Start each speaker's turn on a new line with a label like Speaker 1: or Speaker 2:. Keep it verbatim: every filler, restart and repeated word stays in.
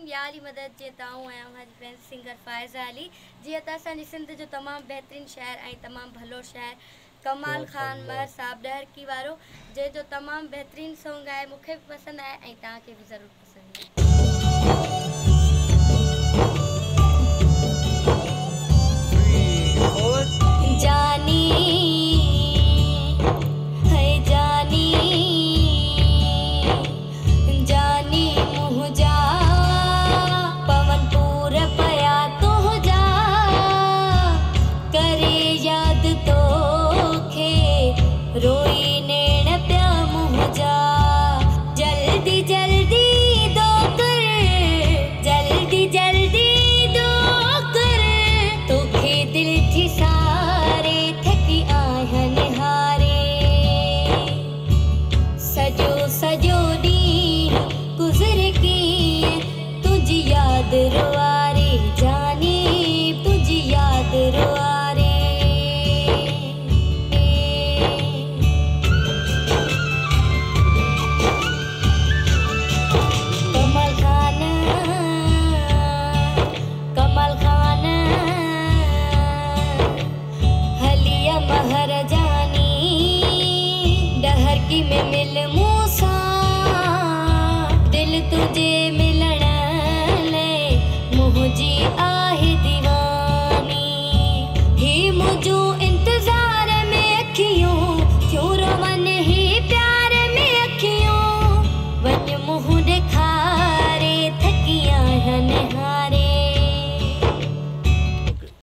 Speaker 1: या अली मदद जे ताऊं आया हमारी फ्रेंड सिंगर फायज़ा अली जी त असांजी सिंध जो तमामु बहितरीन शाइर ऐं तमामु भलो शाइर कमाल खान मर साहब डहरकी वारो जंहिंजो तमामु बहितरीन सॉन्ग आहे मूंखे बि पसंदि आहे ऐं तव्हांखे बि ज़रूरु पसंदि आहे। जानी रोई नैण प्या मुँह जा जल्दी जल्दी दो कर जल्दी जल्दी दो कर तोखे दिल थी सारे थकी आहिनि हारे सजो सजो ॾींहुं गुज़रे कीअं तुंहिंजी यादि रुआरे जानी तुंहिंजी यादि रुआरे में